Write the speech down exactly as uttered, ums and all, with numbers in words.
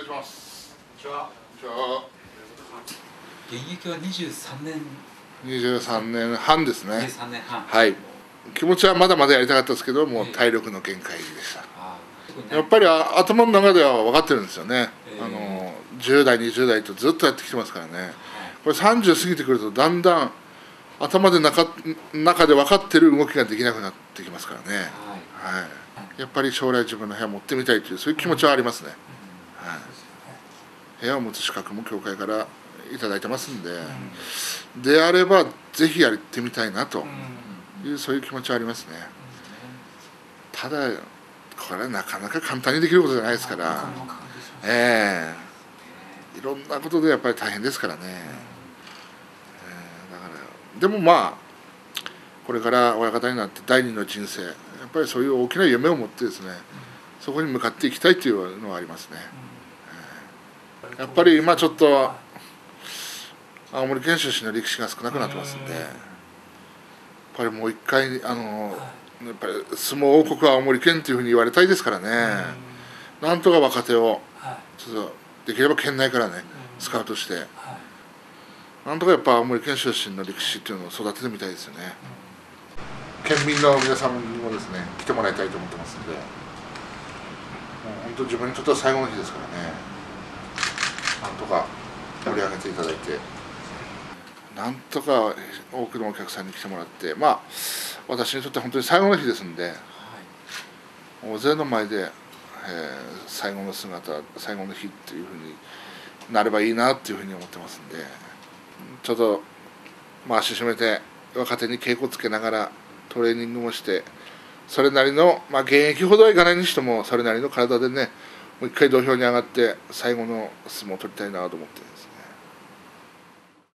します。 こんにちは。 じゃあ現役はにじゅうさんねん。 にじゅうさんねんはんですね。 にじゅうさんねんはん。 はい。気持ちはまだまだやりたかったですけど、もう体力の限界でした。えー、やっぱり頭の中では分かってるんですよね。えー、あのじゅう代にじゅう代とずっとやってきてますからね。はい、これさんじゅう過ぎてくるとだんだん頭で中中で分かってる動きができなくなってきますからね。はい。はい、やっぱり将来自分の部屋持ってみたいというそういう気持ちはありますね。はい。部屋を持つ資格も協会からいただいてますんで、うん、であればぜひやってみたいなという、うん、そういう気持ちはありますね。うん、ただこれはなかなか簡単にできることじゃないですから、ええー、いろんなことでやっぱり大変ですからね。えー、だからでもまあこれから親方になって第二の人生、やっぱりそういう大きな夢を持ってですね、そこに向かっていきたいというのはありますね。やっぱり今ちょっと青森県出身の力士が少なくなってますんで、やっぱりもう一回あのやっぱり相撲王国は青森県というふうに言われたいですからね。なんとか若手をちょっとできれば県内からねスカウトして、なんとかやっぱ青森県出身の力士っていうのを育ててみたいですよね。県民の皆さんにもですね来てもらいたいと思ってますんで、もう本当自分にとっては最後の日ですからね。なんとか盛り上げていただいて、なんとか多くのお客さんに来てもらって、まあ私にとって本当に最後の日ですんで、はい、大勢の前で、えー、最後の姿、最後の日っていうふうになればいいなっていうふうに思ってますんで、ちょっと、まあ、足締めて若手に稽古つけながらトレーニングもして、それなりの、まあ、現役ほどはいかないにしてもそれなりの体でね、もう一回土俵に上がって最後の相撲を取りたいなと思ってるんです。